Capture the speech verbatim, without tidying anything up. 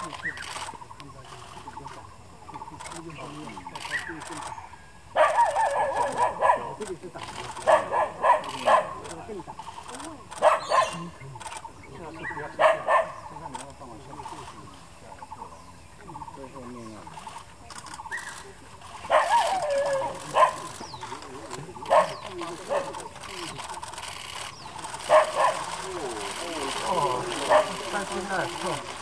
这个是打的，这个更大。下次不要吃下，现在你要放我下面就是最后面啊。哦，三斤的，错。